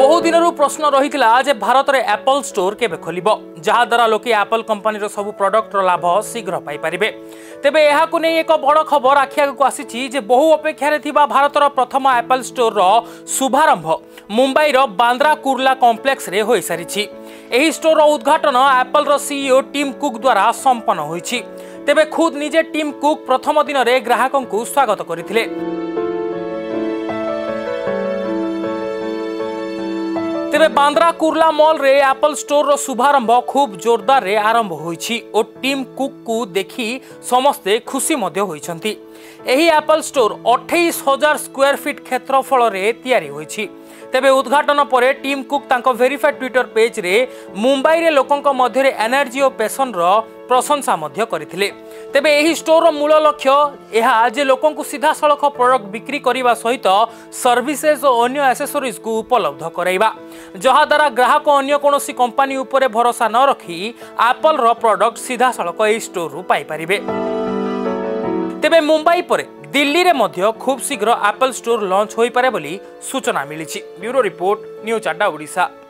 बहु दिन प्रश्न रही जे भारत में एप्पल स्टोर केबे खोलिबो जहाद्वारा लोके एप्पल कंपनी सब प्रोडक्ट लाभ शीघ्र पाइपर। तेबे यह एक बड़ खबर आखि आगक आसी बहु अपेक्षार भारत प्रथम एप्पल स्टोर शुभारंभ मुंबई बांद्रा कुर्ला कॉम्प्लेक्स रे हो सारी। एही स्टोर उद्घाटन एप्पल सीईओ टिम कुक द्वारा संपन्न होईछि। तेबे खुद निजे टिम कुक प्रथम दिन में ग्राहकों को स्वागत करथिले। तेबे बांद्रा कुर्ला मॉल रे एप्पल स्टोर रो शुभारंभ खूब जोरदार रे आरंभ होईछि और टीम कुक को देखी समस्ते खुशी मध्य होईछंती। एही एप्पल स्टोर 28,000 स्क्वायर फीट क्षेत्रफल रे तैयारी होईछि। तेबे उद्घाटन पर टीम कुक तांको वेरीफाइड ट्विटर पेज रे मुंबई रे लोकंक मध्य रे एनर्जी और पैशन रो प्रशंसा मध्य करथिले। तेबे एही स्टोर रो मूल लक्ष्य यह जे लोकंकु सीधा सड़क प्रोडक्ट बिक्री करने सहित सर्विसेज और अन्य एक्सेसरीज को उपलब्ध कराइबा जहा द्वारा ग्राहक अन्य कोनोसी कंपनी उपरे भरोसा न रखी एप्पल रो प्रोडक्ट सीधा सड़क एही स्टोर रु पाई परिबे। तेबे मुंबई परे दिल्ली रे मध्य खूब शीघ्र एप्पल स्टोर लॉन्च होई पारे बोली सूचना मिली। Bureau report news 8 Odisha.